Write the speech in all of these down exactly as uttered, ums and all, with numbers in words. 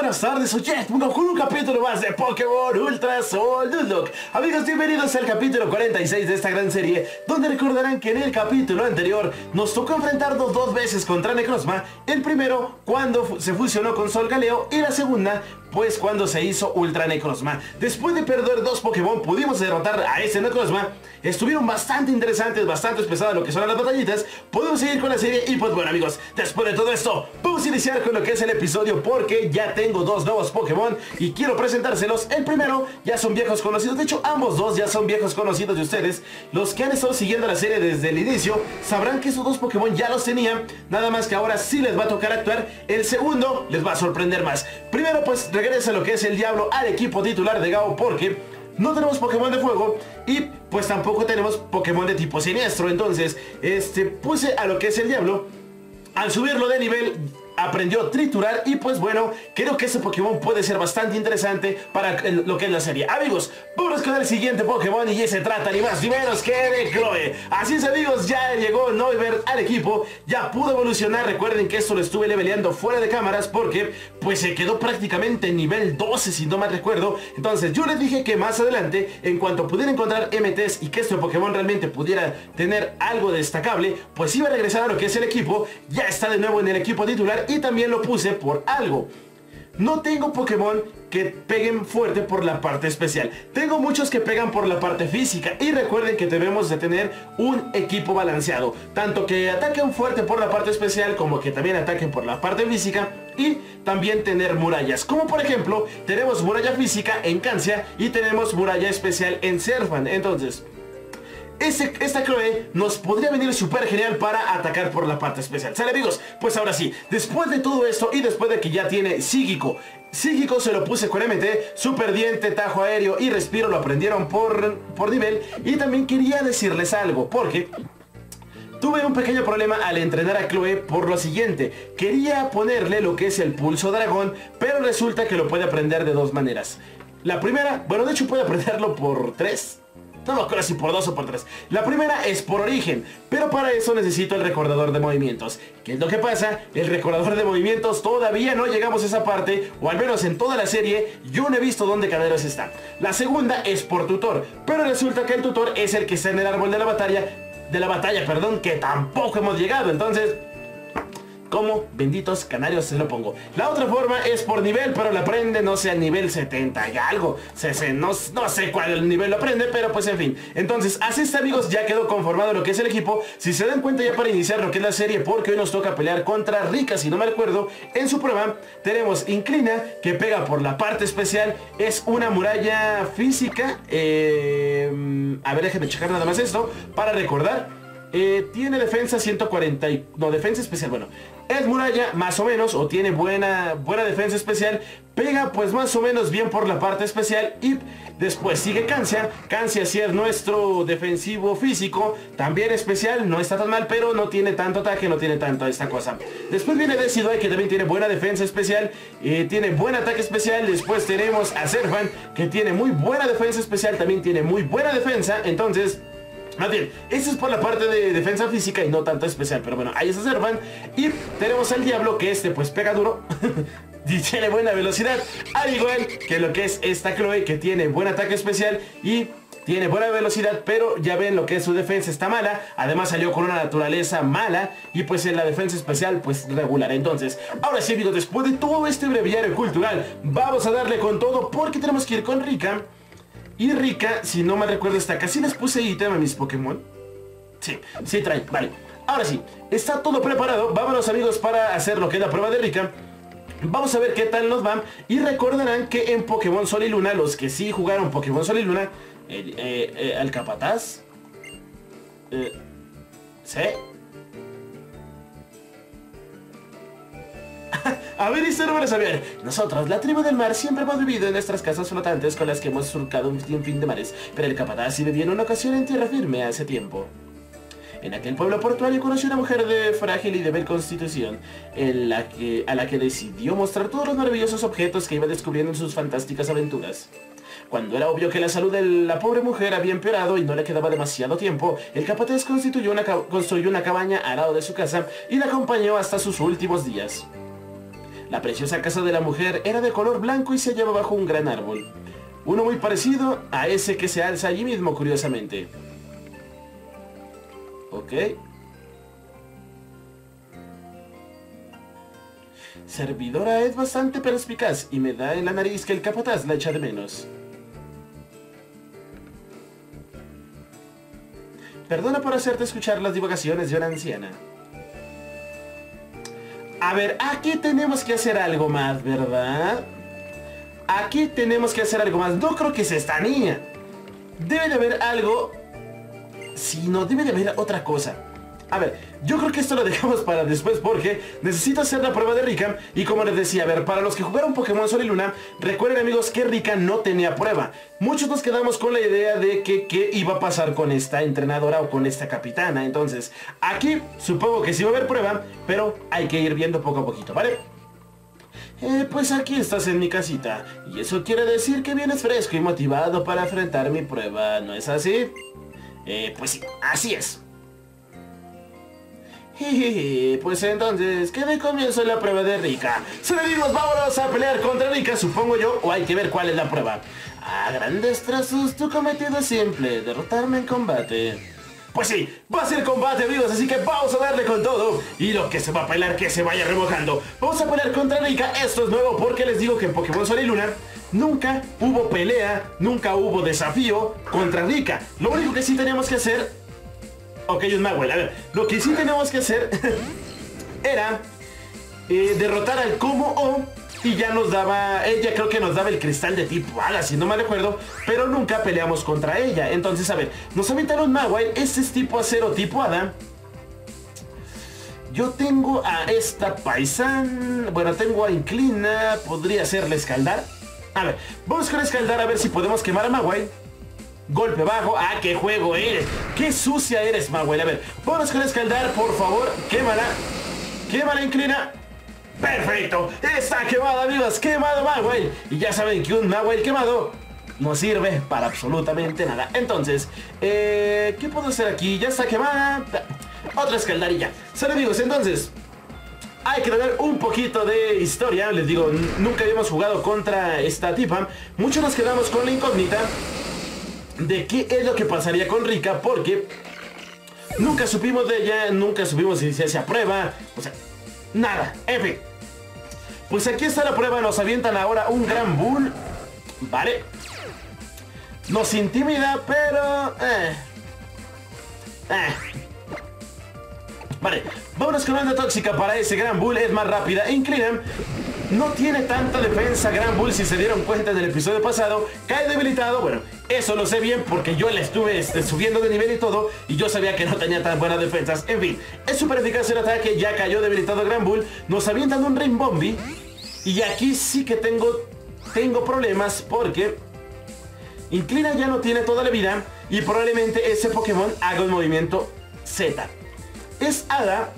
buenas tardes, soy Jet, con un capítulo más de Pokémon Ultra Sol Nuzlocke. Amigos, bienvenidos al capítulo cuarenta y seis de esta gran serie, donde recordarán que en el capítulo anterior nos tocó enfrentarnos dos veces contra Necrozma. El primero cuando se fusionó con Solgaleo y la segunda pues cuando se hizo Ultra Necrozma. Después de perder dos Pokémon pudimos derrotar a ese Necrozma. Estuvieron bastante interesantes, bastante pesadas lo que son las batallitas. Podemos seguir con la serie y pues bueno amigos, después de todo esto vamos a iniciar con lo que es el episodio, porque ya tengo dos nuevos Pokémon y quiero presentárselos. El primero ya son viejos conocidos, de hecho ambos dos ya son viejos conocidos de ustedes. Los que han estado siguiendo la serie desde el inicio sabrán que esos dos Pokémon ya los tenían, nada más que ahora sí les va a tocar actuar. El segundo les va a sorprender más. Primero pues regresa lo que es el Diablo al equipo titular de Gao, porque no tenemos Pokémon de fuego y pues tampoco tenemos Pokémon de tipo siniestro. Entonces este puse a lo que es el Diablo. Al subirlo de nivel aprendió a triturar y pues bueno, creo que ese Pokémon puede ser bastante interesante para el, lo que es la serie. Amigos, vamos con el siguiente Pokémon y se trata ni más ni menos que de Chloe. Así es amigos, ya llegó Noivern al equipo, ya pudo evolucionar. Recuerden que esto lo estuve leveleando fuera de cámaras porque pues se quedó prácticamente en nivel doce si no mal recuerdo. Entonces yo les dije que más adelante, en cuanto pudiera encontrar M Ts y que este Pokémon realmente pudiera tener algo destacable, pues iba a regresar a lo que es el equipo. Ya está de nuevo en el equipo titular. Y también lo puse por algo. No tengo Pokémon que peguen fuerte por la parte especial. Tengo muchos que pegan por la parte física. Y recuerden que debemos de tener un equipo balanceado. Tanto que ataquen fuerte por la parte especial como que también ataquen por la parte física. Y también tener murallas. Como por ejemplo, tenemos muralla física en Cancia y tenemos muralla especial en Serfan. Entonces Este, esta Chloe nos podría venir súper genial para atacar por la parte especial. ¿Sale amigos? Pues ahora sí, después de todo esto y después de que ya tiene Psíquico, Psíquico se lo puse con M T, Super Diente, Tajo Aéreo y Respiro lo aprendieron por, por nivel. Y también quería decirles algo, porque tuve un pequeño problema al entrenar a Chloe por lo siguiente. Quería ponerle lo que es el Pulso Dragón, pero resulta que lo puede aprender de dos maneras. La primera, bueno de hecho puede aprenderlo por tres. No me acuerdo si por dos o por tres. La primera es por origen, pero para eso necesito el recordador de movimientos. ¿Qué es lo que pasa? El recordador de movimientos todavía no llegamos a esa parte, o al menos en toda la serie yo no he visto dónde caderos está. La segunda es por tutor, pero resulta que el tutor es el que está en el árbol de la batalla, de la batalla, perdón, que tampoco hemos llegado. Entonces, como benditos canarios se lo pongo. La otra forma es por nivel, pero lo aprende, no sé, al nivel setenta y algo. Se, se, no, no sé cuál nivel lo aprende, pero pues en fin. Entonces, así está amigos, ya quedó conformado lo que es el equipo. Si se dan cuenta ya para iniciar lo que es la serie, porque hoy nos toca pelear contra Rika, si no me acuerdo. En su prueba tenemos Inclina, que pega por la parte especial. Es una muralla física. eh, A ver, déjenme checar nada más esto para recordar. Eh, tiene defensa ciento cuarenta y... No, defensa especial, bueno. Es muralla más o menos, o tiene buena, buena defensa especial. Pega pues más o menos bien por la parte especial. Y después sigue Cancia. Cancia sí es nuestro defensivo físico. También especial, no está tan mal, pero no tiene tanto ataque, no tiene tanto esta cosa. Después viene Decidueye, que también tiene buena defensa especial. eh, Tiene buen ataque especial. Después tenemos a Serfan, que tiene muy buena defensa especial. También tiene muy buena defensa. Entonces... más bien, eso es por la parte de defensa física y no tanto especial. Pero bueno, ahí se Serfan. Y tenemos al Diablo, que este pues pega duro y tiene buena velocidad, al igual que lo que es esta Chloe, que tiene buen ataque especial y tiene buena velocidad, pero ya ven lo que es su defensa está mala. Además salió con una naturaleza mala y pues en la defensa especial pues regular. Entonces, ahora sí amigos, después de todo este breviario cultural, vamos a darle con todo, porque tenemos que ir con Rika. Y Rika, si no me recuerdo, está acá. ¿Sí les puse ítem a mis Pokémon? Sí, sí trae, vale. Ahora sí, está todo preparado. Vámonos amigos para hacer lo que es la prueba de Rika. Vamos a ver qué tal nos van. Y recordarán que en Pokémon Sol y Luna, los que sí jugaron Pokémon Sol y Luna, el, eh, eh, el Capataz eh, ¿sí? A ver, historia para saber. Nosotros, la tribu del mar, siempre hemos vivido en nuestras casas flotantes con las que hemos surcado un sinfín de mares. Pero el Capataz sí vivió en una ocasión en tierra firme hace tiempo. En aquel pueblo portuario conoció a una mujer de frágil y débil constitución, en la que, a la que decidió mostrar todos los maravillosos objetos que iba descubriendo en sus fantásticas aventuras. Cuando era obvio que la salud de la pobre mujer había empeorado y no le quedaba demasiado tiempo, el Capataz constituyó una, construyó una cabaña al lado de su casa y la acompañó hasta sus últimos días. La preciosa casa de la mujer era de color blanco y se hallaba bajo un gran árbol. Uno muy parecido a ese que se alza allí mismo, curiosamente. Ok. Servidora es bastante perspicaz y me da en la nariz que el capataz la echa de menos. Perdona por hacerte escuchar las divagaciones de una anciana. A ver, aquí tenemos que hacer algo más, ¿verdad? Aquí tenemos que hacer algo más. No creo que sea esta niña. Debe de haber algo. Si no, debe de haber otra cosa. A ver, yo creo que esto lo dejamos para después porque necesito hacer la prueba de Rika. Y como les decía, a ver, para los que jugaron Pokémon Sol y Luna, recuerden amigos que Rika no tenía prueba. Muchos nos quedamos con la idea de que qué iba a pasar con esta entrenadora o con esta capitana. Entonces, aquí supongo que sí va a haber prueba, pero hay que ir viendo poco a poquito, ¿vale? Eh, pues aquí estás en mi casita. Y eso quiere decir que vienes fresco y motivado para enfrentar mi prueba, ¿no es así? Eh, pues sí, así es. Pues entonces, ¿qué de comienzo la prueba de Rika? Sobrevivimos, vámonos a pelear contra Rika, supongo yo, o hay que ver cuál es la prueba. A grandes trazos, tu cometido es simple, derrotarme en combate. Pues sí, va a ser combate amigos, así que vamos a darle con todo. Y lo que se va a pelear, que se vaya remojando. Vamos a pelear contra Rika, esto es nuevo porque les digo que en Pokémon Sol y Luna nunca hubo pelea, nunca hubo desafío contra Rika. Lo único que sí teníamos que hacer... Ok, un Magwell, a ver, lo que sí teníamos que hacer era eh, derrotar al Como O y ya nos daba, ella creo que nos daba el cristal de tipo Hada, si no mal recuerdo, pero nunca peleamos contra ella. Entonces, a ver, nos aventaron Magwell, este es tipo acero, tipo Hada. Yo tengo a esta Paisan, bueno, tengo a Inclina, podría serle Escaldar. A ver, vamos con Escaldar a ver si podemos quemar a Magwell. Golpe bajo. ¡Ah, qué juego eres! ¡Qué sucia eres, Magwell! A ver, vamos con Escaldar, por favor. Quémala. Quémala, Inclina. ¡Perfecto! Está quemada, amigos. Quemado Magwell. Y ya saben que un Magwell quemado no sirve para absolutamente nada. Entonces, eh, ¿qué puedo hacer aquí? Ya está quemada. Otra Escaldarilla. Sale, amigos, entonces... hay que dar un poquito de historia. Les digo, nunca habíamos jugado contra esta tipa. Muchos nos quedamos con la incógnita de qué es lo que pasaría con Rika, porque nunca supimos de ella, nunca supimos si se hacía prueba, o sea, nada, en fin. Pues aquí está la prueba, nos avientan ahora un Gran Bull, vale. Nos intimida, pero... Eh, eh. Vale, vámonos con onda tóxica para ese Gran Bull, es más rápida e Inclina. No tiene tanta defensa Gran Bull, si se dieron cuenta en el episodio pasado. Cae debilitado, bueno, eso lo sé bien porque yo le estuve este, subiendo de nivel y todo. Y yo sabía que no tenía tan buenas defensas. En fin, es súper eficaz el ataque, ya cayó debilitado Gran Bull. Nos avientan un Rimbombi. Y aquí sí que tengo, tengo problemas porque Inclina ya no tiene toda la vida. Y probablemente ese Pokémon haga un movimiento Z. Es Hada.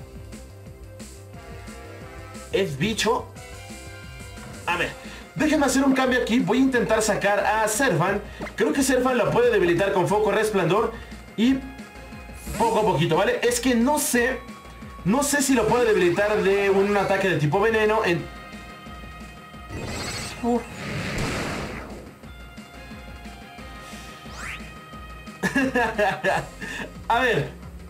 Es bicho. A ver, déjenme hacer un cambio aquí. Voy a intentar sacar a Serfan. Creo que Serfan la puede debilitar con Foco Resplandor. Y poco a poquito, ¿vale? Es que no sé. No sé si lo puede debilitar de un ataque de tipo veneno en... Uh. A ver.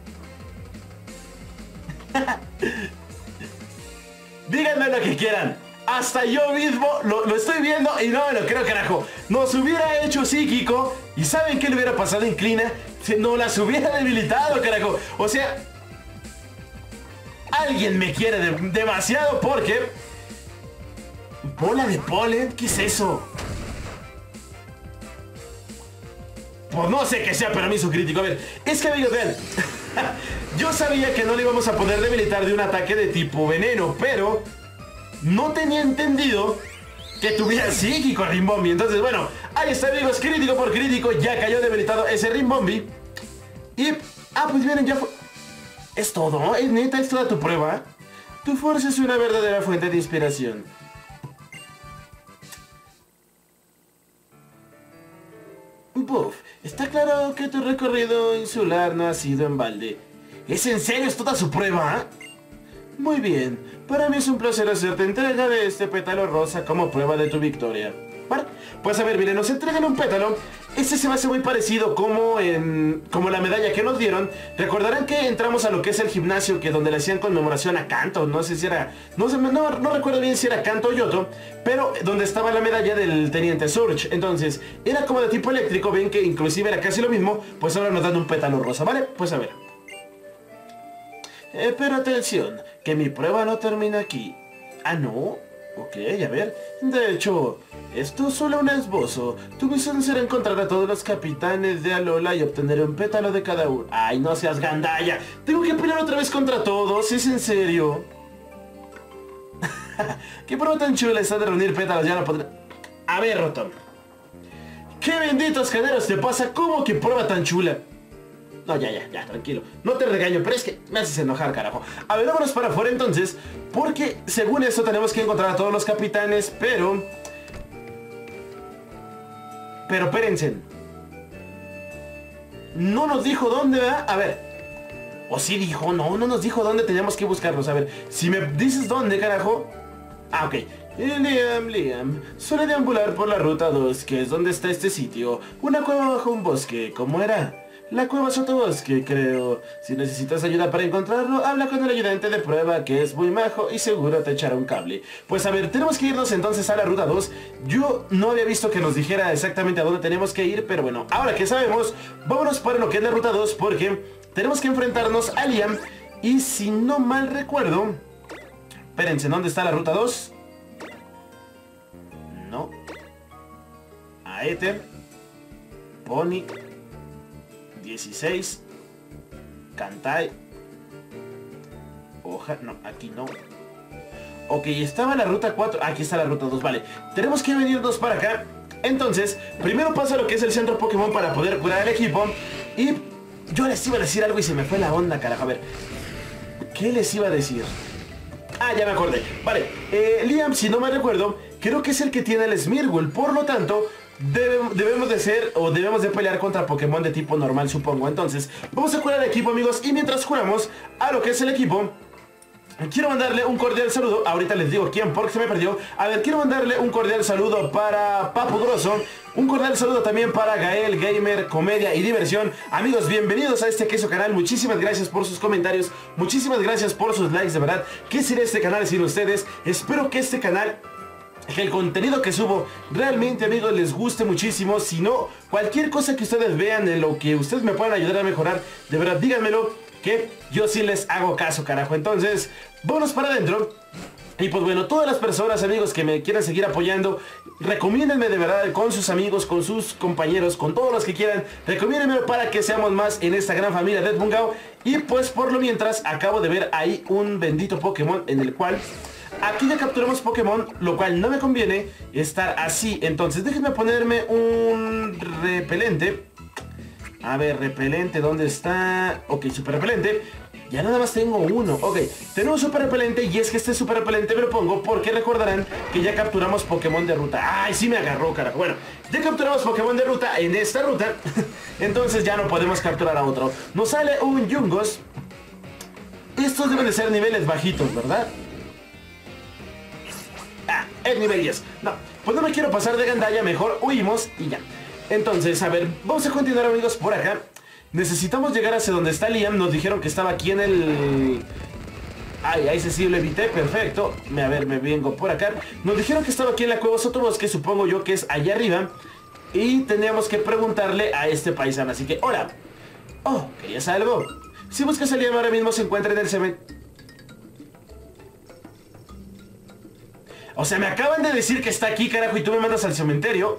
Díganme lo que quieran. Hasta yo mismo lo, lo estoy viendo y no me lo creo, carajo. Nos hubiera hecho psíquico. ¿Y saben qué le hubiera pasado a Inclina? Si no las hubiera debilitado, carajo. O sea, alguien me quiere de, demasiado porque... ¿Bola de polen? ¿Qué es eso? Pues no sé qué sea permiso crítico. A ver, es que amigos, vean. Yo sabía que no le íbamos a poder debilitar de un ataque de tipo veneno, pero no tenía entendido que tuviera psíquico Rimbombi. Entonces, bueno, ahí está amigos, crítico por crítico, ya cayó debilitado ese Rimbombi. Y, ah, pues miren, ya fue... Es todo, ¿no? ¿Es neta? ¿Es toda tu prueba? Tu fuerza es una verdadera fuente de inspiración. Buff, está claro que tu recorrido insular no ha sido en balde. ¿Es en serio? ¿Es toda su prueba? Muy bien, para mí es un placer hacerte entrega de este pétalo rosa como prueba de tu victoria. Vale, pues a ver, miren, nos entregan un pétalo. Este se me hace muy parecido como en como la medalla que nos dieron. Recordarán que entramos a lo que es el gimnasio, que donde le hacían conmemoración a Kanto. No sé si era, no sé, no, no recuerdo bien si era Kanto o Yoto, pero donde estaba la medalla del teniente Surge. Entonces, era como de tipo eléctrico. Ven que inclusive era casi lo mismo. Pues ahora nos dan un pétalo rosa, ¿vale? Pues a ver. Eh, pero atención, que mi prueba no termina aquí. Ah, ¿no? Ok, a ver. De hecho, esto es solo un esbozo. Tu misión será encontrar a todos los capitanes de Alola y obtener un pétalo de cada uno. Ay, no seas gandalla. Tengo que pelear otra vez contra todos. ¿Es en serio? ¿Qué prueba tan chula está de reunir pétalos? Ya no podré... A ver, Rotom. ¿Qué benditos generos te pasa? ¿Cómo que prueba tan chula? No, ya, ya, ya, tranquilo. No te regaño, pero es que me haces enojar, carajo. A ver, vámonos para afuera entonces, porque según esto tenemos que encontrar a todos los capitanes, pero... Pero espérense. No nos dijo dónde, ¿verdad? A ver. O sí dijo, no, no nos dijo dónde teníamos que buscarlos. A ver, si me dices dónde, carajo. Ah, ok. Liam, Liam, suele deambular por la ruta dos, que es donde está este sitio. Una cueva bajo un bosque, ¿cómo era? La cueva sotobosque, creo. Si necesitas ayuda para encontrarlo, habla con el ayudante de prueba, que es muy majo y seguro te echará un cable. Pues a ver, tenemos que irnos entonces a la ruta dos. Yo no había visto que nos dijera exactamente a dónde tenemos que ir, pero bueno, ahora que sabemos, vámonos para lo que es la ruta dos, porque tenemos que enfrentarnos a Liam. Y si no mal recuerdo... Espérense, ¿dónde está la ruta dos? No. A Ether. Pony. dieciséis. Kantai. Hoja, no, aquí no. Ok, estaba la ruta cuatro. Aquí está la ruta dos, vale. Tenemos que venirnos para acá. Entonces, primero pasa lo que es el centro Pokémon para poder curar al equipo. Y yo les iba a decir algo y se me fue la onda, carajo. A ver, ¿qué les iba a decir? Ah, ya me acordé. Vale, eh, Liam, si no me recuerdo, creo que es el que tiene el Smeargle. Por lo tanto... Debe, debemos de ser o debemos de pelear contra Pokémon de tipo normal, supongo. Entonces, vamos a curar al equipo, amigos. Y mientras curamos a lo que es el equipo, quiero mandarle un cordial saludo. Ahorita les digo quién, porque se me perdió. A ver, quiero mandarle un cordial saludo para Papu Grosso. Un cordial saludo también para Gael Gamer, Comedia y Diversión. Amigos, bienvenidos a este queso canal. Muchísimas gracias por sus comentarios. Muchísimas gracias por sus likes, de verdad. ¿Qué sería este canal sin ustedes? Espero que este canal... que el contenido que subo realmente, amigos, les guste muchísimo. Si no, cualquier cosa que ustedes vean en lo que ustedes me puedan ayudar a mejorar, de verdad díganmelo, que yo sí les hago caso, carajo. Entonces, vámonos para adentro. Y pues bueno, todas las personas, amigos, que me quieran seguir apoyando, recomiéndenme de verdad con sus amigos, con sus compañeros, con todos los que quieran. Recomiéndenme para que seamos más en esta gran familia de Edmungao. Y pues por lo mientras, acabo de ver ahí un bendito Pokémon en el cual... Aquí ya capturamos Pokémon, lo cual no me conviene estar así. Entonces déjenme ponerme un repelente. A ver, repelente, ¿dónde está? Ok, super repelente. Ya nada más tengo uno. Ok, tenemos super repelente. Y es que este super repelente me lo pongo porque recordarán que ya capturamos Pokémon de ruta. Ay, sí me agarró, carajo. Bueno, ya capturamos Pokémon de ruta en esta ruta. Entonces ya no podemos capturar a otro. Nos sale un Yungos. Estos deben de ser niveles bajitos, ¿verdad? Ah, es nivel diez. No, pues no me quiero pasar de gandalla, mejor huimos y ya. Entonces, a ver, vamos a continuar, amigos, por acá. Necesitamos llegar hacia donde está Liam. Nos dijeron que estaba aquí en el... Ay, ahí sí lo evité, perfecto. A ver, me vengo por acá. Nos dijeron que estaba aquí en la cueva sotobosque, supongo yo que es allá arriba. Y teníamos que preguntarle a este paisano, así que, hola. Oh, ¿querías algo? Si buscas a Liam ahora mismo se encuentra en el cementerio. O sea, me acaban de decir que está aquí, carajo, y tú me mandas al cementerio.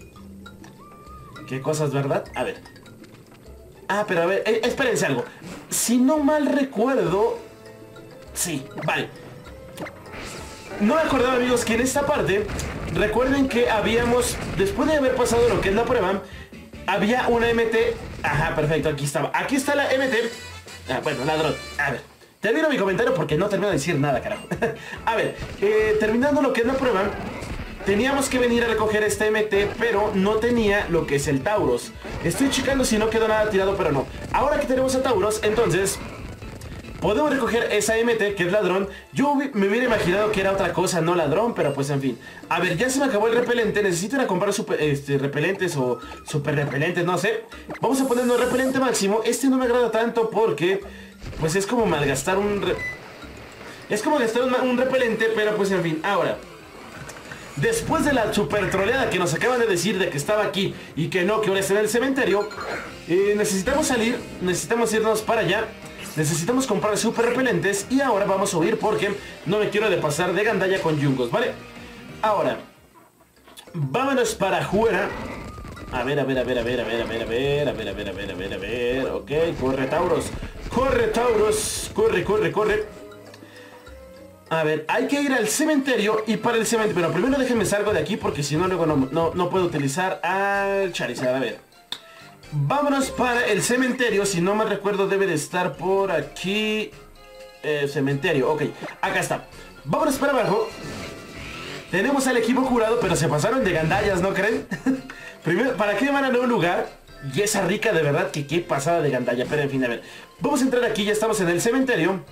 ¿Qué cosas, verdad? A ver. Ah, pero a ver, eh, espérense algo. Si no mal recuerdo... Sí, vale. No me acordaba, amigos, que en esta parte... Recuerden que habíamos... Después de haber pasado lo que es la prueba... Había una M T... Ajá, perfecto, aquí estaba. Aquí está la M T... Ah, bueno, ladrón. A ver. Termino mi comentario porque no termino de decir nada, carajo. A ver, eh, terminando lo que es la prueba, teníamos que venir a recoger este M T, pero no tenía lo que es el Tauros. Estoy checando si no quedó nada tirado, pero no. Ahora que tenemos a Tauros, entonces podemos recoger esa M T, que es ladrón. Yo me hubiera imaginado que era otra cosa, no ladrón, pero pues en fin. A ver, ya se me acabó el repelente. Necesito ir a comprar super, este, repelentes o super repelentes, no sé. Vamos a ponernos repelente máximo. Este no me agrada tanto porque pues es como malgastar un... Re... Es como gastar un, un repelente, pero pues en fin. Ahora, después de la super troleada que nos acaban de decir de que estaba aquí y que no, que ahora está en el cementerio, eh, necesitamos salir, necesitamos irnos para allá, necesitamos comprar super repelentes y ahora vamos a huir porque no me quiero de pasar de gandalla con yungos, ¿vale? Ahora, vámonos para afuera. A ver, a ver, a ver, a ver, a ver, a ver, a ver, a ver, a ver, a ver, a ver, a ver, ok, corre Tauros, corre Tauros, corre, corre, corre. A ver, hay que ir al cementerio y para el cementerio... Pero primero déjenme salgo de aquí porque si no luego no, no, no puedo utilizar al Charizard. A ver. Vámonos para el cementerio. Si no me recuerdo debe de estar por aquí. Eh, cementerio, ok. Acá está. Vámonos para abajo. Tenemos al equipo curado, pero se pasaron de gandallas, ¿no creen? Primero, ¿para qué van a un lugar? Y esa rica de verdad que qué pasada de gandalla. Pero en fin, a ver. Vamos a entrar aquí, ya estamos en el cementerio.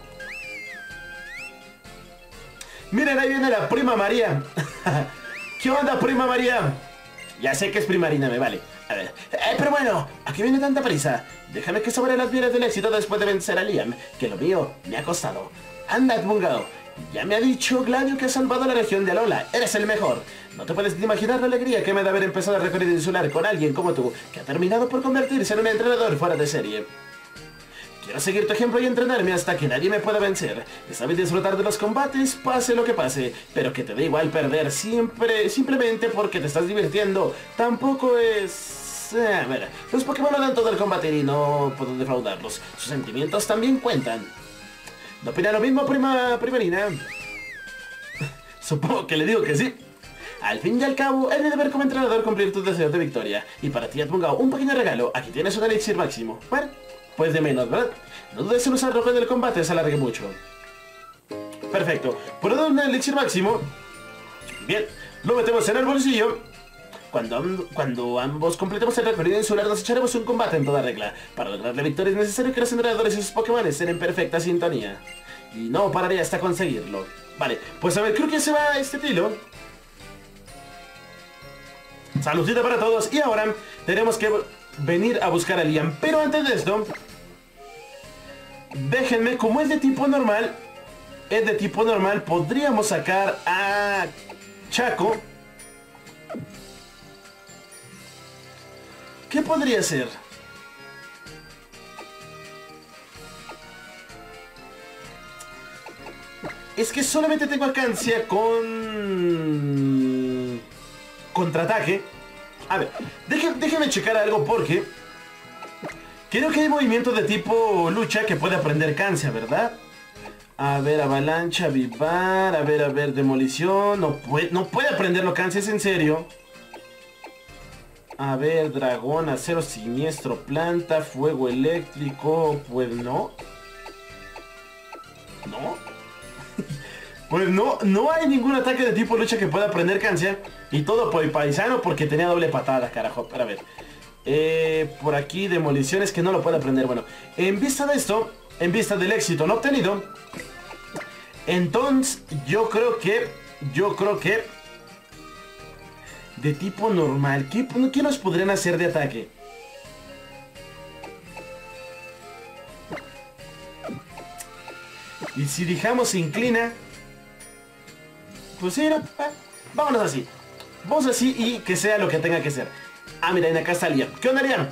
Miren, ahí viene la prima María. ¿Qué onda, prima María? Ya sé que es primarina, me vale. A ver, eh, pero bueno, ¿a qué viene tanta prisa? Déjame que sobre las vías del éxito después de vencer a Liam, que lo mío me ha costado. Anda, Edmungado. Ya me ha dicho Gladio que has salvado a la región de Alola. Eres el mejor. No te puedes imaginar la alegría que me da haber empezado el recorrido insular con alguien como tú, que ha terminado por convertirse en un entrenador fuera de serie. Quiero seguir tu ejemplo y entrenarme hasta que nadie me pueda vencer. Sabes disfrutar de los combates, pase lo que pase, pero que te da igual perder siempre, simplemente porque te estás divirtiendo. Tampoco es... Eh, a ver, los Pokémon no dan todo el combate y no puedo defraudarlos. Sus sentimientos también cuentan. ¿No opina lo mismo, prima primarina? Supongo que le digo que sí. Al fin y al cabo, he de deber como entrenador cumplir tus deseos de victoria. Y para ti, Edmungao, un pequeño regalo. Aquí tienes un elixir máximo. Bueno, pues de menos, ¿verdad? No dudes en usarlo cuando el combate se alargue mucho. Perfecto. Por dar un elixir máximo. Bien, lo metemos en el bolsillo. Cuando, cuando ambos completemos el recorrido insular, nos echaremos un combate en toda regla. Para lograr la victoria es necesario que los entrenadores y sus Pokémon estén en perfecta sintonía. Y no pararé hasta conseguirlo. Vale, pues a ver, creo que se va este tilo. Saludcita para todos. Y ahora tenemos que venir a buscar a Liam. Pero antes de esto, déjenme, como es de tipo normal, es de tipo normal, podríamos sacar a Chaco. ¿Qué podría ser? Es que solamente tengo alcance con... contraataque. A ver, déjenme, déjenme checar algo porque creo que hay movimientos de tipo lucha que puede aprender Cancia, ¿verdad? A ver, avalancha, vivar, a ver, a ver, demolición. No puede, no puede aprenderlo Cancia, ¿es en serio? A ver, dragón, acero siniestro, planta, fuego eléctrico. Pues no. ¿No? Pues no, no hay ningún ataque de tipo lucha que pueda aprender Cancia. Y todo por el paisano porque tenía doble patada, carajo. Pero a ver. Eh, por aquí, demoliciones que no lo puede aprender. Bueno, en vista de esto, en vista del éxito no obtenido, entonces yo creo que, yo creo que de tipo normal, ¿qué, qué nos podrían hacer de ataque? Y si dejamos se inclina, pues sí, no, eh, vámonos así. Vamos así y que sea lo que tenga que ser. Ah, mira, en acá está Liam. ¿Qué onda, Liam?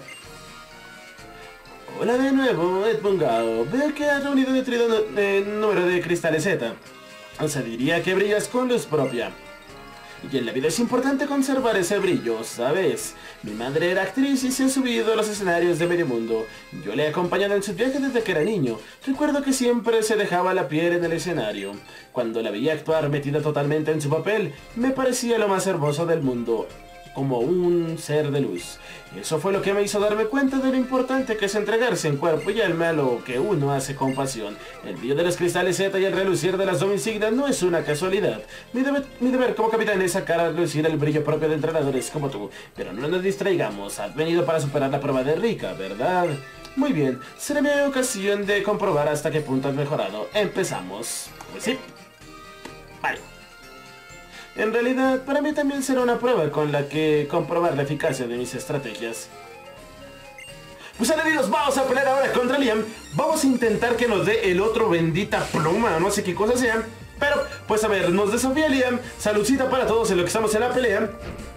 Hola de nuevo, Edmungao. Veo que has reunido un nutrido eh, número de cristales Z. O sea, diría que brillas con luz propia. Y en la vida es importante conservar ese brillo, ¿sabes? Mi madre era actriz y se ha subido a los escenarios de medio mundo. Yo le he acompañado en sus viajes desde que era niño. Recuerdo que siempre se dejaba la piel en el escenario. Cuando la veía actuar metida totalmente en su papel, me parecía lo más hermoso del mundo. como un ser de luz. Eso fue lo que me hizo darme cuenta de lo importante que es entregarse en cuerpo y alma a lo que uno hace con pasión. El brillo de los cristales Z y el relucir de las dos insignias no es una casualidad. Mi deber, mi deber como capitán es sacar a lucir el brillo propio de entrenadores como tú. Pero no nos distraigamos, has venido para superar la prueba de Rika, ¿verdad? Muy bien, será mi ocasión de comprobar hasta qué punto has mejorado. Empezamos. Pues sí. Vale. En realidad, para mí también será una prueba con la que comprobar la eficacia de mis estrategias. Pues amigos, vamos a pelear ahora contra Liam. Vamos a intentar que nos dé el otro bendita pluma, no sé qué cosa sea. Pero, pues a ver, nos desafía Liam. Saludcita para todos en lo que estamos en la pelea.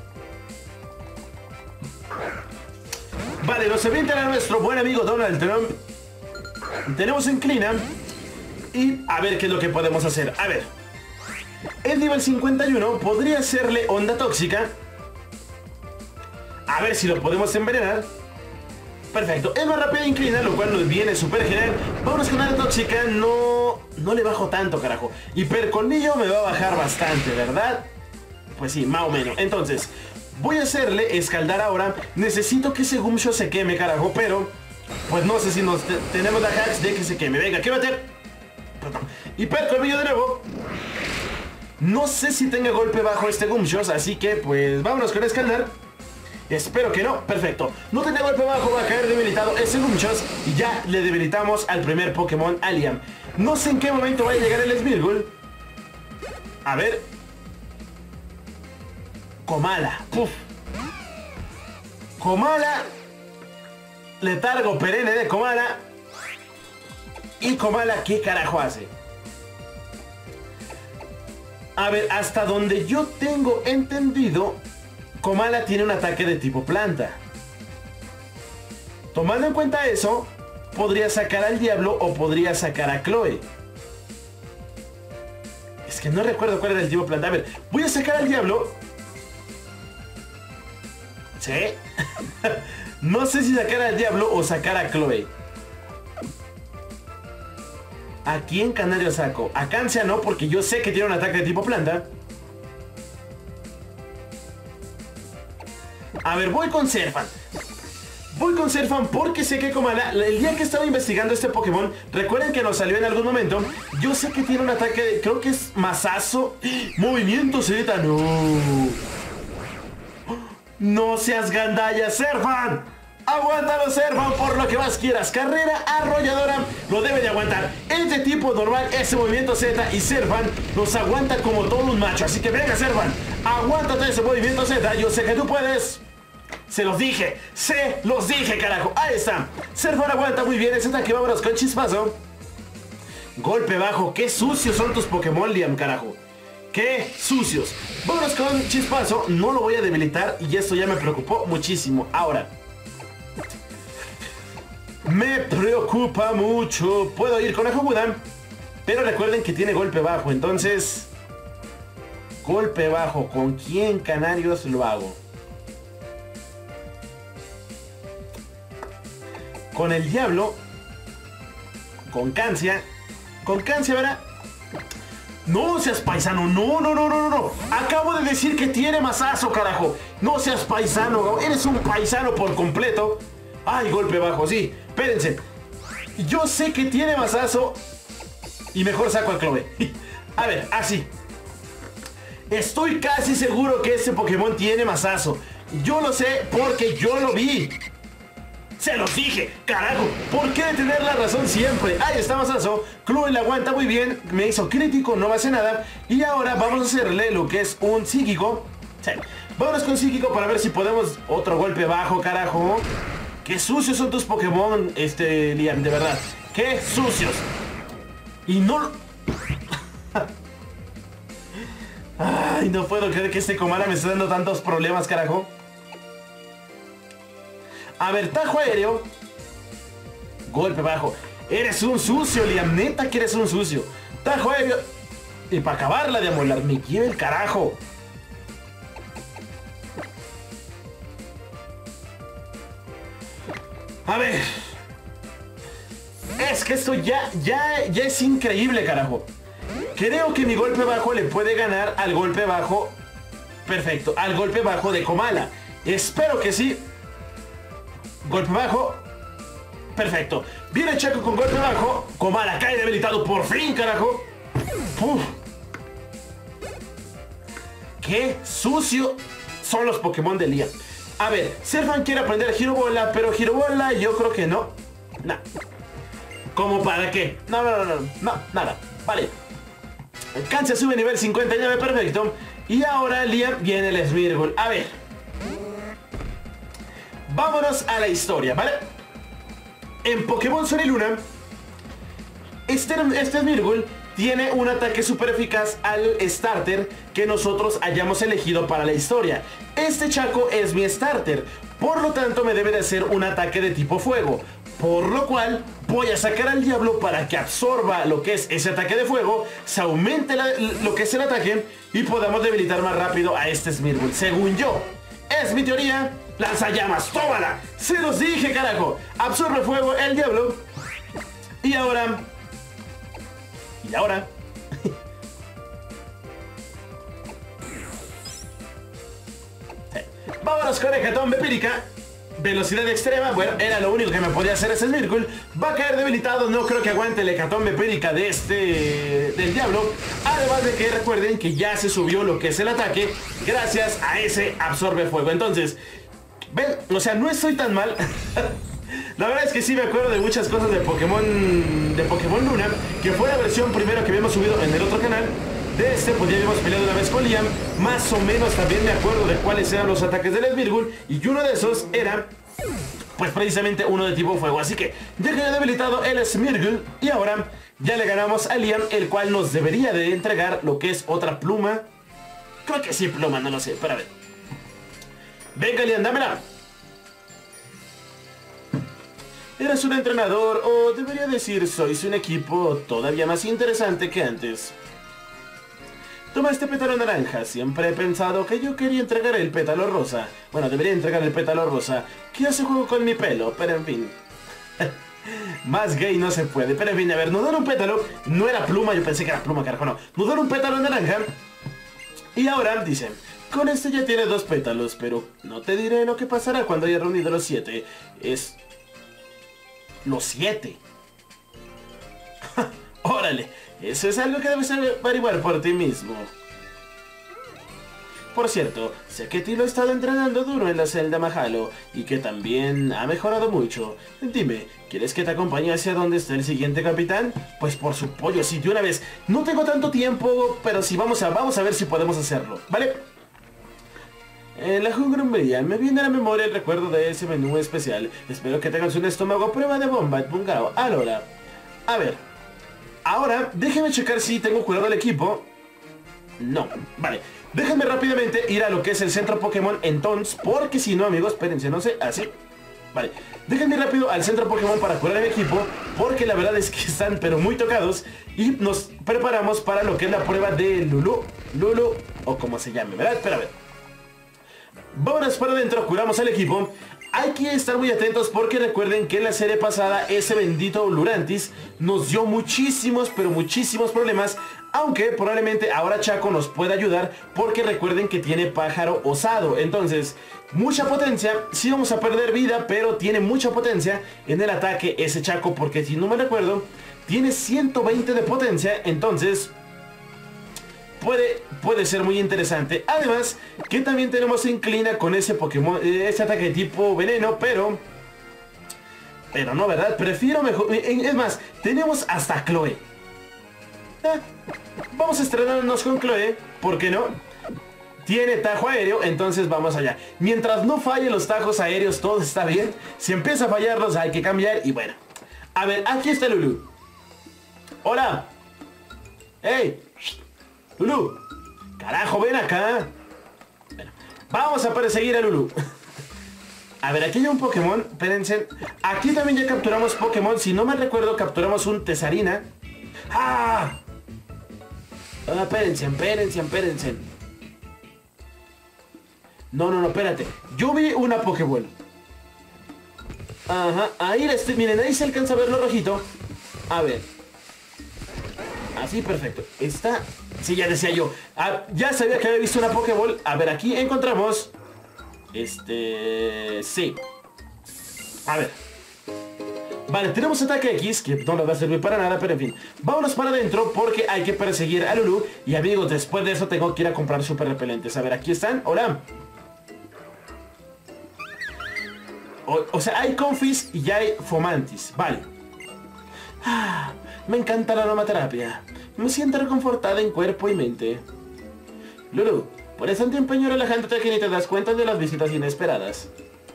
Vale, nos avientan a nuestro buen amigo Donald Trump. Tenemos un Inclina. Y a ver qué es lo que podemos hacer. A ver. Es nivel cincuenta y uno, podría hacerle onda tóxica. A ver si lo podemos envenenar. Perfecto, es más rápido e inclina, lo cual nos viene súper genial. Vámonos con onda tóxica, no... No le bajo tanto, carajo. Hipercolmillo me va a bajar bastante, ¿verdad? Pues sí, más o menos. Entonces, voy a hacerle escaldar ahora. Necesito que ese Gumshoe se queme, carajo, pero... Pues no sé si nos te tenemos la hacks de que se queme. Venga, quémate. Hipercolmillo de nuevo. No sé si tenga golpe bajo este Gumshoe, así que pues vámonos con escaldar. Espero que no, perfecto. No tiene golpe bajo, va a caer debilitado ese Gumshoe y ya le debilitamos al primer Pokémon, a Liam. No sé en qué momento va a llegar el Smeargle. A ver. Komala, puf. Komala. Letargo perenne de Komala. Y Komala, ¿qué carajo hace? A ver, hasta donde yo tengo entendido, Komala tiene un ataque de tipo planta. Tomando en cuenta eso, podría sacar al Diablo o podría sacar a Chloe. Es que no recuerdo cuál era el tipo planta. A ver, voy a sacar al Diablo. ¿Sí? No sé si sacar al Diablo o sacar a Chloe. ¿A quién canario saco? A Cancia no, porque yo sé que tiene un ataque de tipo planta. A ver, voy con Serfan. Voy con Serfan porque sé que Komala, el día que estaba investigando este Pokémon, recuerden que nos salió en algún momento, yo sé que tiene un ataque de, creo que es mazazo. Movimiento Z, no. No seas gandalla, Serfan. Aguántalo, Serfan, por lo que más quieras. Carrera arrolladora, lo debe de aguantar. Es de tipo normal ese movimiento Z y Serfan nos aguanta como todo un macho. Así que venga, Serfan, aguántate ese movimiento Z. Yo sé que tú puedes. Se los dije, se los dije, carajo. Ahí está. Serfan aguanta muy bien ese ataque. Vámonos con Chispazo. Golpe bajo. Qué sucios son tus Pokémon, Liam, carajo. Qué sucios. Vámonos con Chispazo. No lo voy a debilitar y esto ya me preocupó muchísimo. Ahora, me preocupa mucho. Puedo ir con Ajobudan, pero recuerden que tiene golpe bajo. Entonces, golpe bajo. ¿Con quién canarios lo hago? Con el Diablo. Con Cancia. Con Cancia, ¿verdad? No seas paisano. No, no, no, no, no. Acabo de decir que tiene mazazo, carajo. No seas paisano. Eres un paisano por completo. Ay, golpe bajo, sí. Espérense. Yo sé que tiene mazazo. Y mejor saco a Chloe. A ver, así. Estoy casi seguro que este Pokémon tiene mazazo. Yo lo sé porque yo lo vi. Se los dije, carajo. ¿Por qué tener la razón siempre? Ahí está mazazo. Chloe la aguanta muy bien. Me hizo crítico, no me hace nada. Y ahora vamos a hacerle lo que es un psíquico. Sí. Vámonos con psíquico para ver si podemos otro golpe bajo, carajo. Qué sucios son tus Pokémon, este, Liam, de verdad. Qué sucios. Y no... Ay, no puedo creer que este Komala me está dando tantos problemas, carajo. A ver, tajo aéreo. Golpe bajo. Eres un sucio, Liam. Neta que eres un sucio. Tajo aéreo. Y para acabarla de amolar, me quiere el carajo. A ver. Es que esto ya, ya, ya es increíble, carajo. Creo que mi golpe bajo le puede ganar al golpe bajo Perfecto, al golpe bajo de Komala. Espero que sí. Golpe bajo. Perfecto. Viene Chaco con golpe bajo. Komala cae debilitado por fin, carajo. Uf. Qué sucio son los Pokémon de Liam. A ver, Serfan quiere aprender Girobola, pero Girobola yo creo que no. Nah. ¿Cómo para qué? No, no, no, no, no, nada. Vale. Kancia sube nivel cincuenta y nueve, perfecto. Y ahora Liam viene el Smeargle. A ver. Vámonos a la historia, ¿vale? En Pokémon Sol y Luna, este, este Smeargle tiene un ataque súper eficaz al starter que nosotros hayamos elegido para la historia. Este Chaco es mi starter, por lo tanto me debe de hacer un ataque de tipo fuego. Por lo cual voy a sacar al Diablo para que absorba lo que es ese ataque de fuego, se aumente la, lo que es el ataque y podamos debilitar más rápido a este Smeargle. Según yo, es mi teoría. Lanzallamas, tómala. Se los dije, carajo. Absorbe fuego el Diablo. Y ahora... Y ahora... Vámonos con Hecatombe Pírica. Velocidad extrema, bueno, era lo único que me podía hacer ese Smeargle. Va a caer debilitado, no creo que aguante el Hecatombe Pírica de este... del Diablo. Además de que recuerden que ya se subió lo que es el ataque gracias a ese absorbe fuego. Entonces, ven, o sea, no estoy tan mal. La verdad es que sí me acuerdo de muchas cosas de Pokémon de Pokémon Luna, que fue la versión primero que habíamos subido en el otro canal. De este, pues ya habíamos peleado una vez con Liam. Más o menos también me acuerdo de cuáles eran los ataques del Smeargle. Y uno de esos era, pues precisamente uno de tipo fuego. Así que ya quedó debilitado el Smeargle. Y ahora ya le ganamos a Liam, el cual nos debería de entregar lo que es otra pluma. Creo que sí, pluma, no lo sé, pero a ver. Venga, Liam, dámela. Eres un entrenador, o debería decir, sois un equipo todavía más interesante que antes. Toma este pétalo naranja. Siempre he pensado que yo quería entregar el pétalo rosa. Bueno, debería entregar el pétalo rosa. Que hace juego con mi pelo, pero en fin. Más gay no se puede. Pero en fin, a ver, nos dan un pétalo. No era pluma, yo pensé que era pluma, carajo, no. Nos dan un pétalo naranja. Y ahora, dicen, con este ya tiene dos pétalos, pero no te diré lo que pasará cuando haya reunido los siete. Es... los siete. Órale. Eso es algo que debes averiguar por ti mismo. Por cierto, sé que Tilo ha estado entrenando duro en la celda Mahalo y que también ha mejorado mucho. Dime, ¿quieres que te acompañe hacia donde está el siguiente capitán? Pues por su pollo, sí, de una vez. No tengo tanto tiempo, pero sí, vamos a, vamos a ver si podemos hacerlo, ¿vale? En la jungrumbría me viene a la memoria el recuerdo de ese menú especial. Espero que tengas un estómago a prueba de bomba, Bungao. Ahora, a ver. Ahora, déjenme checar si tengo curado el equipo. No, vale. Déjenme rápidamente ir a lo que es el centro Pokémon entonces, porque si no, amigos, espérense, no sé, así. Vale, déjenme ir rápido al centro Pokémon para curar el equipo, porque la verdad es que están pero muy tocados. Y nos preparamos para lo que es la prueba de Lulu, Lulu, o como se llame, ¿verdad? Espera, a ver. Vámonos para adentro, curamos al equipo. Hay que estar muy atentos porque recuerden que en la serie pasada ese bendito Lurantis nos dio muchísimos, pero muchísimos problemas. Aunque probablemente ahora Chaco nos pueda ayudar porque recuerden que tiene pájaro osado. Entonces, mucha potencia, sí vamos a perder vida, pero tiene mucha potencia en el ataque ese Chaco. Porque si no me recuerdo, tiene ciento veinte de potencia, entonces... Puede, puede ser muy interesante. Además, que también tenemos Inclina con ese Pokémon, ese ataque tipo veneno, pero... Pero no, ¿verdad? Prefiero mejor... Es más, tenemos hasta Chloe. Eh, vamos a estrenarnos con Chloe, ¿por qué no? Tiene tajo aéreo, entonces vamos allá. Mientras no fallen los tajos aéreos, todo está bien. Si empieza a fallarlos, hay que cambiar y bueno. A ver, aquí está Lulu. Hola. ¡Hey! Lulu, carajo, ven acá. Bueno, vamos a perseguir a Lulu. A ver, aquí hay un Pokémon, espérense. Aquí también ya capturamos Pokémon. Si no me recuerdo, capturamos un Tesarina. ¡Ah! Ah, espérense, espérense, espérense. No, no, no, espérate. Yo vi una Pokéball. Ajá, ahí la estoy. Miren, ahí se alcanza a ver lo rojito. A ver. Así, perfecto. Está Sí, ya decía yo. Ah, ya sabía que había visto una Pokéball. A ver, aquí encontramos... Este... Sí. A ver. Vale, tenemos ataque X, que no nos va a servir para nada, pero en fin. Vámonos para adentro porque hay que perseguir a Lulu. Y amigos, después de eso tengo que ir a comprar super repelentes. A ver, aquí están. Hola. O, o sea, hay Confis y ya hay Fomantis. Vale. Ah, me encanta la aromaterapia. Me siento reconfortada en cuerpo y mente. Lulu, por tanto empeño relajándote que ni te das cuenta de las visitas inesperadas.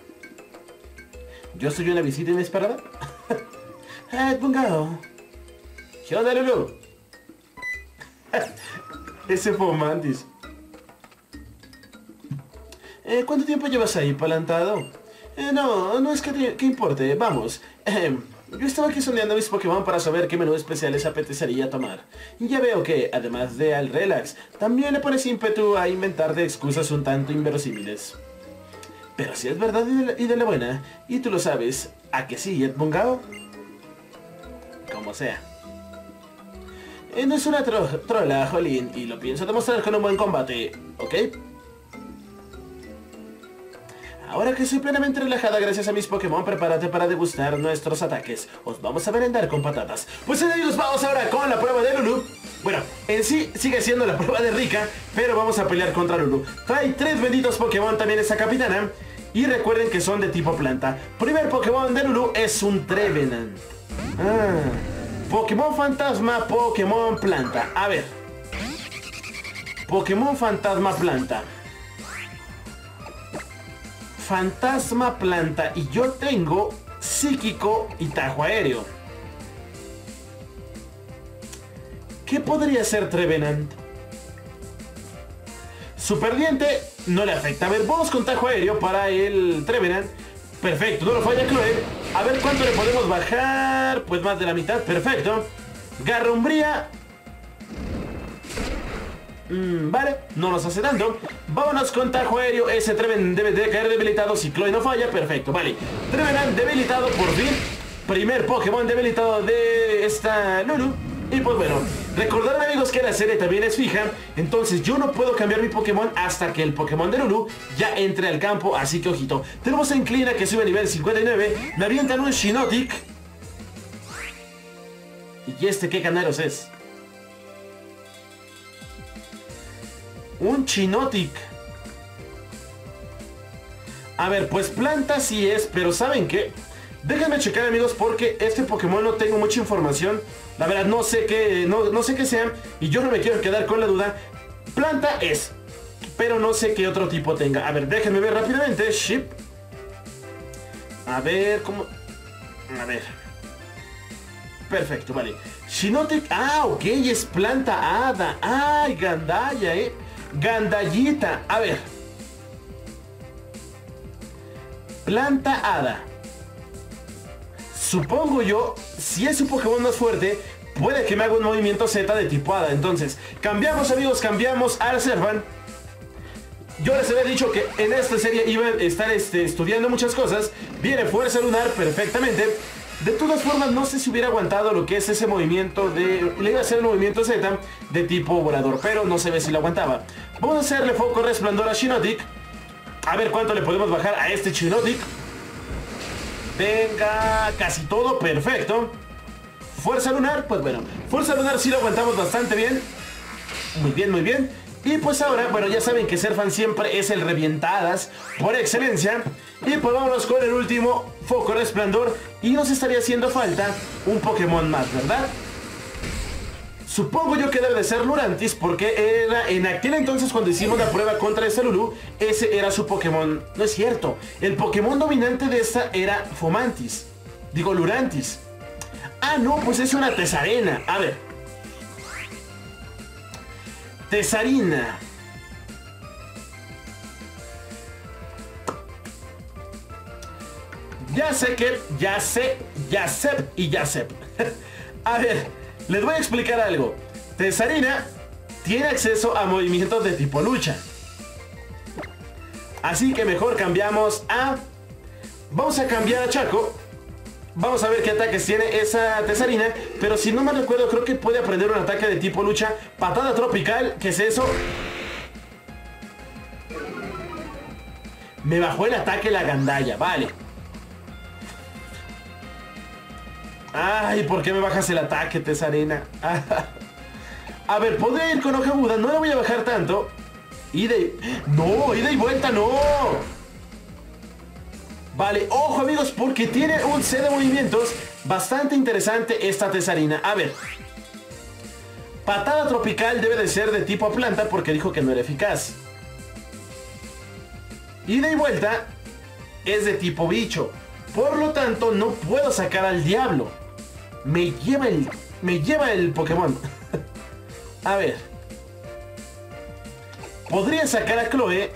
¿Yo soy una visita inesperada? ¡Eh, Bungao! ¿Qué onda, Lulu? Ese Fomantis. Eh, ¿Cuánto tiempo llevas ahí plantado? Eh, no, no es que, que importe, vamos. Eh, yo estaba aquí sondeando mis Pokémon para saber qué menú especial les apetecería tomar. Y ya veo que, además de al relax, también le pones ímpetu a inventar de excusas un tanto inverosímiles. Pero si es verdad y de, la, y de la buena, y tú lo sabes, ¿a que sí, Ed Bungao? Como sea. Eh, no es una tro trola, Jolín, y lo pienso demostrar con un buen combate, ¿ok? Ahora que soy plenamente relajada gracias a mis Pokémon, prepárate para degustar nuestros ataques. Os vamos a merendar con patatas. Pues amigos, vamos ahora con la prueba de Lulu. Bueno, en sí sigue siendo la prueba de Rika, pero vamos a pelear contra Lulu. Trae tres benditos Pokémon también esta capitana. Y recuerden que son de tipo planta. Primer Pokémon de Lulu es un Trevenant. Ah, Pokémon fantasma, Pokémon planta. A ver. Pokémon fantasma planta. Fantasma planta. Y yo tengo psíquico y tajo aéreo. ¿Qué podría ser Trevenant? Super diente no le afecta. A ver, vamos con tajo aéreo para el Trevenant. Perfecto, no lo falla Chloe. A ver cuánto le podemos bajar. Pues más de la mitad, perfecto. Garra umbría. Mm, vale, no nos hace tanto. Vámonos con tajo aéreo. Ese Trevenant debe de caer debilitado si Chloe no falla, perfecto, vale. Trevenant debilitado por fin. Primer Pokémon debilitado de esta Lulu. Y pues bueno, recordarán amigos que la serie también es fija. Entonces yo no puedo cambiar mi Pokémon hasta que el Pokémon de Lulu ya entre al campo, así que ojito. Tenemos a Inclina que sube a nivel cincuenta y nueve. Me avientan un Shiinotic. ¿Y este qué canaros es? Un Shiinotic. A ver, pues planta sí es, pero ¿saben qué? Déjenme checar amigos porque este Pokémon no tengo mucha información. La verdad no sé qué, no, no sé qué sean y yo no me quiero quedar con la duda. Planta es, pero no sé qué otro tipo tenga. A ver, déjenme ver rápidamente. Ship. A ver, ¿cómo? A ver. Perfecto, vale. Shiinotic, ah, ok, es planta hada. Ay, Gandaya, eh. Gandallita, a ver. Planta hada. Supongo yo, si es un Pokémon más fuerte, puede que me haga un movimiento Z de tipo hada. Entonces, cambiamos amigos, cambiamos al Servan. Yo les había dicho que en esta serie iba a estar este, estudiando muchas cosas. Viene Fuerza Lunar perfectamente. De todas formas, no sé si hubiera aguantado lo que es ese movimiento de... Le iba a hacer el movimiento Z de tipo volador, pero no se ve si lo aguantaba. Vamos a hacerle Foco Resplandor a Shiinotic. A ver cuánto le podemos bajar a este Shiinotic. Venga, casi todo, perfecto. Fuerza Lunar, pues bueno, Fuerza Lunar sí lo aguantamos bastante bien. Muy bien, muy bien. Y pues ahora, bueno, ya saben que Serfan siempre es el revientadas por excelencia. Y pues vámonos con el último, Foco Resplandor. Y nos estaría haciendo falta un Pokémon más, ¿verdad? Supongo yo que debe de ser Lurantis, porque era en aquel entonces cuando hicimos la prueba contra esta Lulu, ese era su Pokémon. No es cierto, el Pokémon dominante de esta era Fomantis. Digo, Lurantis. Ah, no, pues es una Tesarena. A ver. Tesarina. Ya sé que, ya sé, ya sé y ya sé. A ver. Les voy a explicar algo. Tesarina tiene acceso a movimientos de tipo lucha. Así que mejor cambiamos a... Vamos a cambiar a Chaco. Vamos a ver qué ataques tiene esa Tesarina. Pero si no me recuerdo, creo que puede aprender un ataque de tipo lucha. Patada tropical, ¿qué es eso? Me bajó el ataque la gandalla, vale. Ay, ¿por qué me bajas el ataque, Tesarina? A ver, podría ir con hoja aguda, no le voy a bajar tanto. Ida y... No, ida y vuelta, no. Vale, ojo amigos, porque tiene un set de movimientos bastante interesante esta Tesarina. A ver. Patada tropical debe de ser de tipo planta porque dijo que no era eficaz. Ida y vuelta es de tipo bicho. Por lo tanto, no puedo sacar al diablo. Me lleva el... Me lleva el Pokémon. A ver. Podría sacar a Chloe.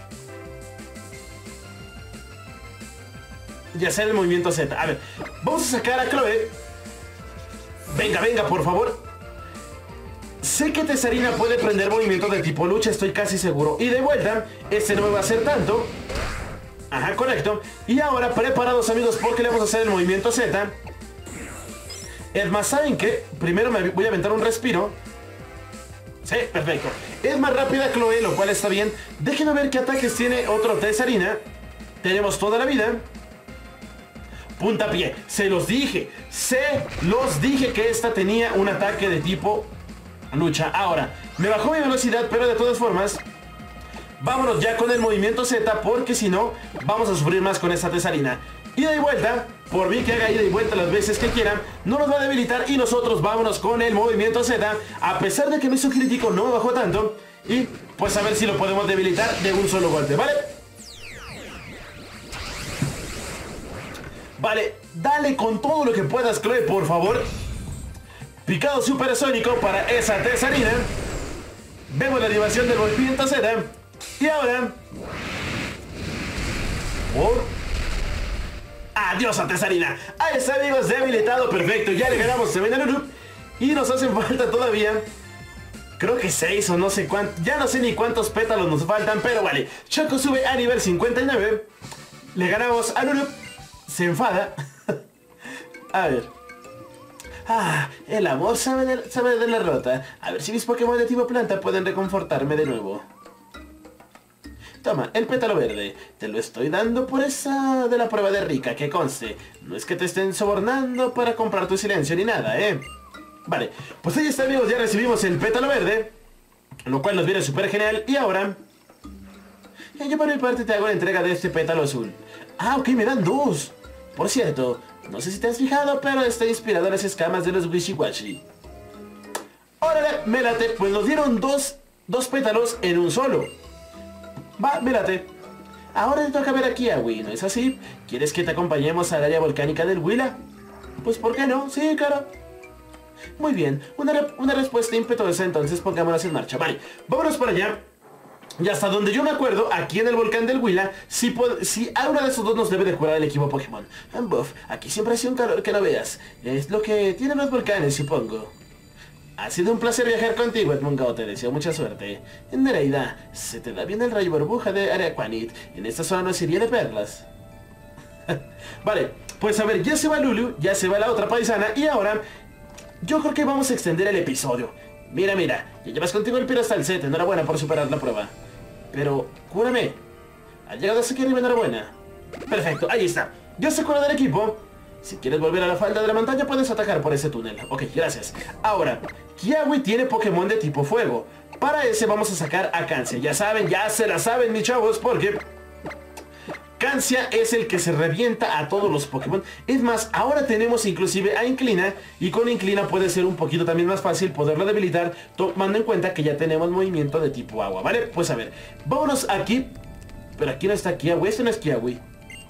Y hacer el movimiento Z. A ver. Vamos a sacar a Chloe. Venga, venga, por favor. Sé que Tesarina puede prender movimientos de tipo lucha, estoy casi seguro. Y de vuelta, este no me va a hacer tanto. Ajá, correcto. Y ahora, preparados amigos, porque le vamos a hacer el movimiento Z. Es más, ¿saben qué? Primero me voy a aventar un respiro. Sí, perfecto. Es más rápida Chloe, lo cual está bien. Déjenme ver qué ataques tiene otro Tesarina. Tenemos toda la vida. Puntapié. Se los dije. Se los dije que esta tenía un ataque de tipo lucha. Ahora, me bajó mi velocidad, pero de todas formas, vámonos ya con el movimiento Z, porque si no, vamos a sufrir más con esta Tesarina. Ida y vuelta, por mí que haga ida y vuelta las veces que quieran, no nos va a debilitar y nosotros vámonos con el movimiento Z. A pesar de que mi su crítico no me bajó tanto, y pues a ver si lo podemos debilitar de un solo golpe, ¿vale? Vale, dale con todo lo que puedas, Chloe, por favor. Picado supersónico para esa Tesarina. Vemos la animación del movimiento Z. Y ahora... Por... Adiós a Tesarina. Ahí está amigos, debilitado, perfecto. Ya le ganamos a Venenuru. Y nos hacen falta todavía, creo que seis o no sé cuántos. Ya no sé ni cuántos pétalos nos faltan, pero vale. Choco sube a nivel cincuenta y nueve. Le ganamos a Nuru. Se enfada. A ver. Ah, el amor sabe de, sabe de la derrota. A ver si mis Pokémon de tipo planta pueden reconfortarme de nuevo. Toma, el pétalo verde. Te lo estoy dando por esa de la prueba de rica, que conste. No es que te estén sobornando para comprar tu silencio ni nada, ¿eh? Vale, pues ahí está amigos, ya recibimos el pétalo verde, lo cual nos viene súper genial. Y ahora... Yo por mi parte te hago la entrega de este pétalo azul. Ah, ok, me dan dos. Por cierto, no sé si te has fijado, pero está inspirado en las escamas de los Wishiwashi. Órale, me late, pues nos dieron dos, dos pétalos en un solo. Va, mírate. Ahora te toca ver a Kiawe, ¿no es así? ¿Quieres que te acompañemos al área volcánica del Huila? Pues ¿por qué no? Sí, claro. Muy bien, una, re una respuesta impetuosa, entonces pongámonos en marcha. Vale, vámonos para allá. Y hasta donde yo me acuerdo, aquí en el volcán del Huila, si, si a uno de esos dos nos debe de curar el equipo Pokémon. Buff, aquí siempre hace un calor que no veas. Es lo que tienen los volcanes, supongo. Ha sido un placer viajar contigo, Edmungao, te deseo mucha suerte. Nereida, se te da bien el rayo burbuja de Araquanid. En esta zona no sería de perlas. Vale, pues a ver, ya se va Lulu, ya se va la otra paisana. Y ahora, yo creo que vamos a extender el episodio. Mira, mira, ya llevas contigo el Piro hasta el set, enhorabuena por superar la prueba. Pero, cúrame. ¿Ha llegado hasta aquí arriba? Enhorabuena. Perfecto, ahí está. Ya se cura del equipo. Si quieres volver a la falda de la montaña, puedes atacar por ese túnel. Ok, gracias. Ahora, Kiawe tiene Pokémon de tipo fuego. Para ese vamos a sacar a Cancia. Ya saben, ya se la saben, mis chavos, porque Cancia es el que se revienta a todos los Pokémon. Es más, ahora tenemos inclusive a Inclina, y con Inclina puede ser un poquito también más fácil poderlo debilitar, tomando en cuenta que ya tenemos movimiento de tipo agua, ¿vale? Pues a ver, vámonos aquí. Pero aquí no está Kiawe, este no es Kiawe.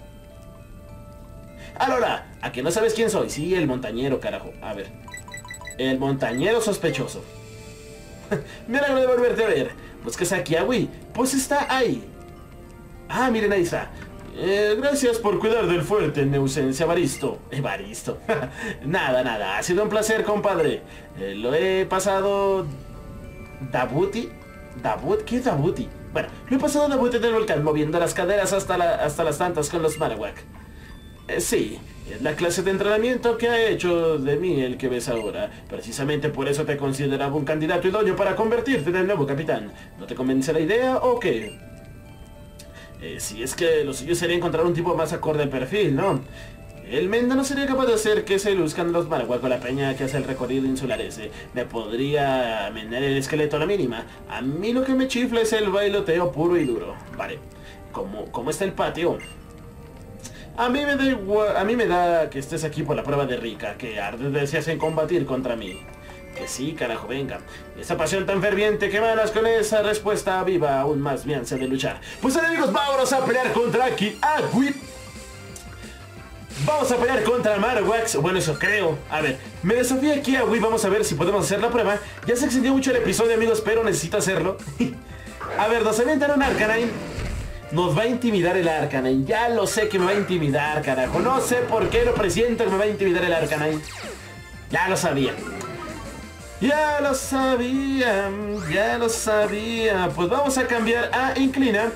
Alora, ¿a que no sabes quién soy? Sí, el montañero, carajo. A ver, el montañero sospechoso. Me alegro de volverte a ver. ¿Buscas a Kiawe? Pues está ahí. Ah, miren, ahí está. Eh, gracias por cuidar del fuerte, Neusencia Evaristo. Evaristo. Nada, nada. Ha sido un placer, compadre. Eh, lo he pasado... ¿Dabuti? ¿Dabut? ¿Qué es Dabuti? Bueno, lo he pasado Dabuti del volcán, moviendo las caderas hasta, la, hasta las tantas con los Marowak. Eh, sí, es la clase de entrenamiento que ha hecho de mí el que ves ahora. Precisamente por eso te consideraba un candidato idóneo para convertirte en el nuevo capitán. ¿No te convence la idea o qué? Eh, si es que lo suyo sería encontrar un tipo más acorde al perfil, ¿no? El Menda no sería capaz de hacer que se luzcan los Marowak con la peña que hace el recorrido insular ese. Me podría menear el esqueleto a la mínima. A mí lo que me chifla es el bailoteo puro y duro. Vale, ¿cómo, cómo está el patio? A mí me da igual, a mí me da que estés aquí por la prueba de Rika, que ardes deseas en combatir contra mí. Que sí, carajo, venga. Esa pasión tan ferviente que malas con esa respuesta viva aún más me ansia de luchar. Pues amigos, vámonos a pelear contra Kiawe. Vamos a pelear contra Marowak. Bueno, eso creo. A ver, me desafía Kiawe, vamos a ver si podemos hacer la prueba. Ya se extendió mucho el episodio, amigos, pero necesito hacerlo. A ver, nos avientan un Arcanine. Nos va a intimidar el Arcanine. Ya lo sé que me va a intimidar, carajo. No sé por qué lo presiento que me va a intimidar el Arcanine. Ya lo sabía. Ya lo sabía. Ya lo sabía. Pues vamos a cambiar a Inclina.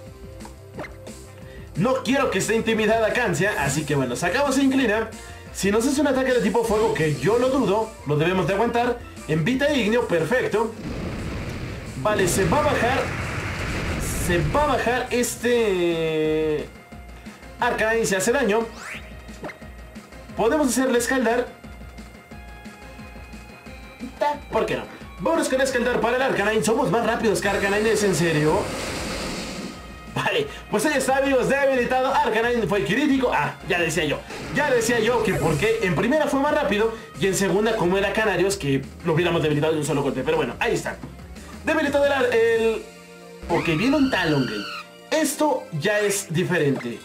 No quiero que esté intimidada Cancia. Así que bueno, sacamos a Inclina. Si nos hace un ataque de tipo fuego, que yo lo dudo, lo debemos de aguantar. Envita Igneo, perfecto. Vale, se va a bajar. Se va a bajar este Arcanine, se hace daño. Podemos hacerle escaldar. ¿Por qué no? Vamos con escaldar para el Arcanine. Somos más rápidos que Arcanine, ¿es en serio? Vale, pues ahí está, amigos, debilitado. Arcanine fue crítico. Ah, ya decía yo. Ya decía yo que porque en primera fue más rápido y en segunda, como era Canarios, que lo hubiéramos debilitado de un solo golpe. Pero bueno, ahí está. Debilitado el... el... Ok, viene un Talonflame. Esto ya es diferente.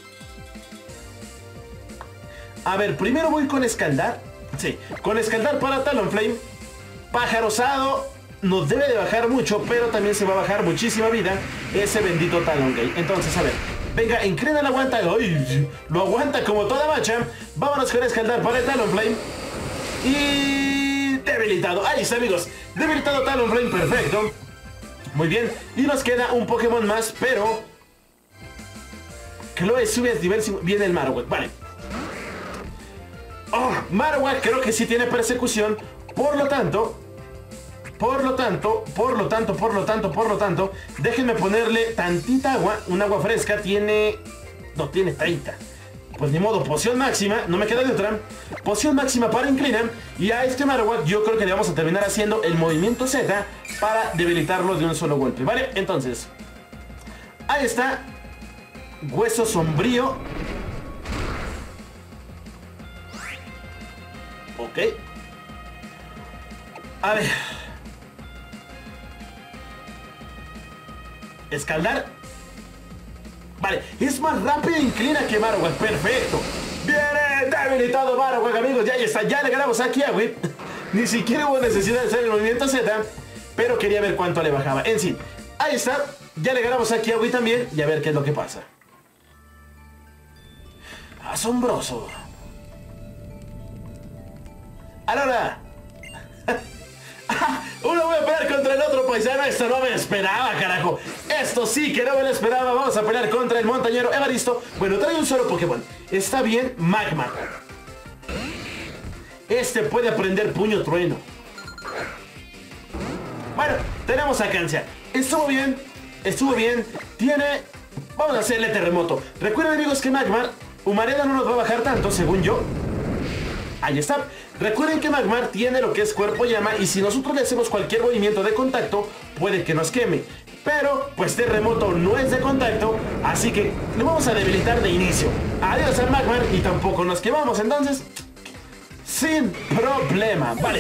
A ver, primero voy con escaldar. Sí, con escaldar para Talonflame. Pájaro osado nos debe de bajar mucho, pero también se va a bajar muchísima vida ese bendito Talonflame. Entonces, a ver, venga, Inclina lo aguanta. ¡Ay! Lo aguanta como toda macha. Vámonos con escaldar para el Talonflame. Y... debilitado. Ahí está, amigos. Debilitado Talonflame, perfecto. Muy bien, y nos queda un Pokémon más, pero... Chloe sube a nivel cinco. Viene el Marowak, vale. Oh, Marowak creo que sí tiene persecución. Por lo tanto... Por lo tanto, por lo tanto, por lo tanto, por lo tanto... Déjenme ponerle tantita agua. Un agua fresca tiene... No, tiene treinta. Pues ni modo, poción máxima, no me queda de otra. Poción máxima para Inclina. Y a este Marowak yo creo que le vamos a terminar haciendo el movimiento Z para debilitarlo de un solo golpe, ¿vale? Entonces, ahí está. Hueso sombrío. Ok. A ver. Escaldar. Vale, es más rápido Inclina que Marowak, perfecto. Viene debilitado Marowak, amigos, ya está, ya le ganamos a Kiawe. Ni siquiera hubo necesidad de hacer el movimiento Z, pero quería ver cuánto le bajaba. En fin, ahí está, ya le ganamos a Kiawe también, y a ver qué es lo que pasa. Asombroso. Ahora. Uno voy a pelear contra el otro paisano. Esto no me lo esperaba, carajo. Esto sí que no me lo esperaba. Vamos a pelear contra el montañero Evaristo. Bueno, trae un solo Pokémon. Está bien, Magmar. Este puede aprender Puño Trueno. Bueno, tenemos a Cancia. Estuvo bien, estuvo bien. Tiene... Vamos a hacerle terremoto. Recuerden, amigos, que Magmar, Humareda no nos va a bajar tanto, según yo. Ahí está. Recuerden que Magmar tiene lo que es cuerpo llama y si nosotros le hacemos cualquier movimiento de contacto, puede que nos queme. Pero, pues terremoto no es de contacto, así que lo vamos a debilitar de inicio. Adiós a Magmar y tampoco nos quemamos, entonces, sin problema. Vale.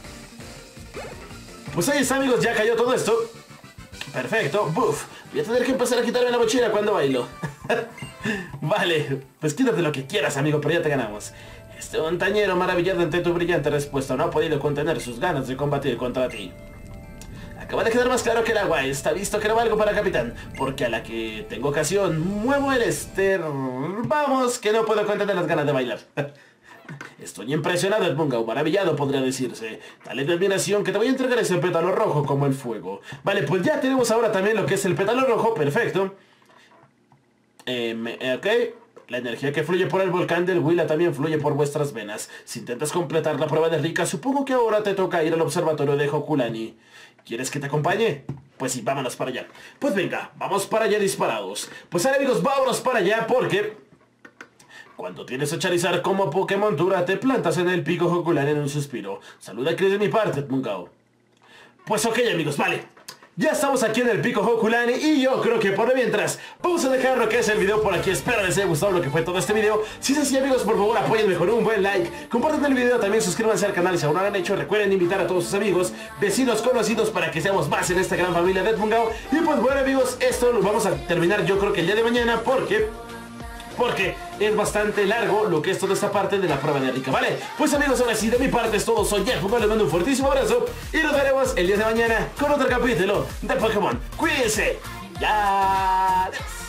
Pues ahí está, amigos, ya cayó todo esto. Perfecto. Buf. Voy a tener que empezar a quitarme la mochila cuando bailo. Vale, pues quítate lo que quieras, amigo, pero ya te ganamos. Este montañero, maravillado ante tu brillante respuesta, no ha podido contener sus ganas de combatir contra ti. Acaba de quedar más claro que el agua está visto que no valgo para capitán, porque a la que tengo ocasión muevo el ester... Vamos, que no puedo contener las ganas de bailar. Estoy impresionado, Edmunga, maravillado podría decirse. Tal es mi admiración que te voy a entregar ese pétalo rojo como el fuego. Vale, pues ya tenemos ahora también lo que es el pétalo rojo, perfecto. Eh, me, ok, La energía que fluye por el volcán del Huila también fluye por vuestras venas. Si intentas completar la prueba de Rika, supongo que ahora te toca ir al observatorio de Hokulani. ¿Quieres que te acompañe? Pues sí, vámonos para allá. Pues venga, vamos para allá disparados. Pues ahora amigos, vámonos para allá porque... cuando tienes a Charizard como Pokémon Dura, te plantas en el pico Hokulani en un suspiro. Saluda a Chris de mi parte, Mungao. Pues ok amigos, vale. Ya estamos aquí en el pico Hokulani y yo creo que por mientras vamos a dejar lo que es el video por aquí. Espero les haya gustado lo que fue todo este video. Si es así amigos, por favor apóyenme con un buen like, compartan el video, también suscríbanse al canal si aún no lo han hecho. Recuerden invitar a todos sus amigos, vecinos, conocidos para que seamos más en esta gran familia de Edmungao. Y pues bueno amigos, esto lo vamos a terminar yo creo que el día de mañana porque... porque es bastante largo lo que es toda esta parte de la prueba de Rika, ¿vale? Pues amigos, ahora sí, de mi parte es todo. Soy Edmungao, les mando un fuertísimo abrazo y nos veremos el día de mañana con otro capítulo de Pokémon. Cuídense. Ya.